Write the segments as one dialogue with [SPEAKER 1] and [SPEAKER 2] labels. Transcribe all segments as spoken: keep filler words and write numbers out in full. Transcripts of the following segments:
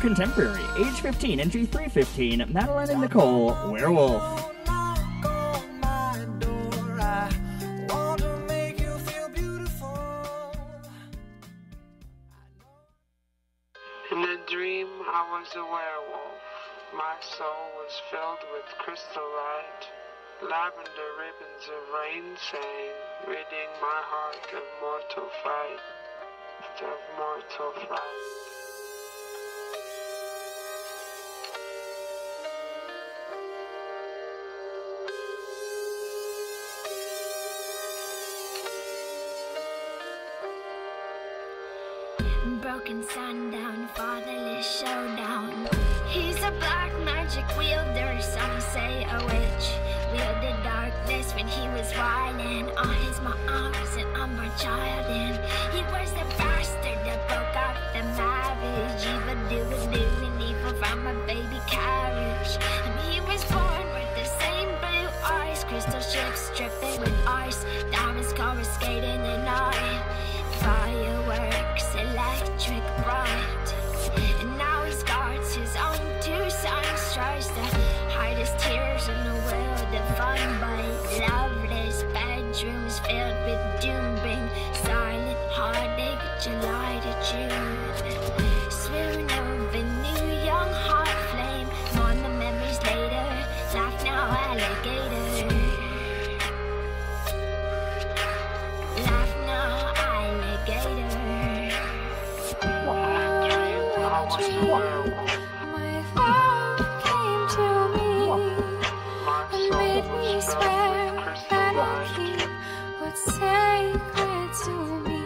[SPEAKER 1] contemporary, age fifteen, entry three fifteen, Madeleine and Nicole, Werewolf.
[SPEAKER 2] In a dream, I was a werewolf. My soul was filled with crystal light. Lavender ribbons of rain sang, ridding my heart of mortal fright, of mortal fright.
[SPEAKER 3] Broken sundown, fatherless showdown. He's a black magic wielder, some say a witch. Wielded darkness when he was wildin'. On his my arms an umber child in. He was the bastard that broke up the marriage. Evil doing doing evil from a baby carriage. And he was born with the same blue eyes. Crystal ships dripping with ice. Diamonds coruscating the night. Fireworks, electric bright. And now he guards his own two sons. Tries to hide his tears in the world of fun. But loveless bedrooms filled with doom bring silent heartache, July to June. Swoon over new young heart flame. Mourn the memories later. Laugh now, alligator. Laugh now, alligator.
[SPEAKER 4] My love came to me and made me swear that I'll keep what's sacred to me.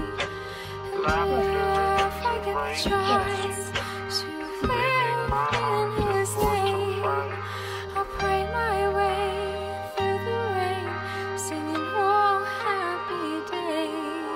[SPEAKER 4] And if I get the choice to live in his name, I'll pray my way through the rain, singing oh happy day.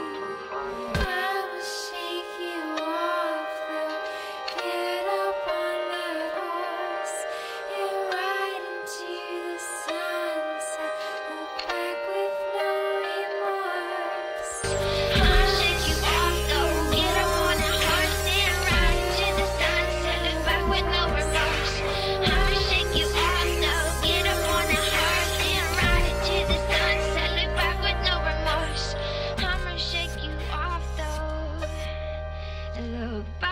[SPEAKER 4] I will shake you off though, get up on that horse and ride into the sunset, look back with no remorse.
[SPEAKER 3] I'ma shake you off though, get up on that horse and ride into the sunset, look back with no remorse. I'ma shake you off though, get up on that horse and ride into the sunset, look back with no remorse. I'ma shake you off though, look back.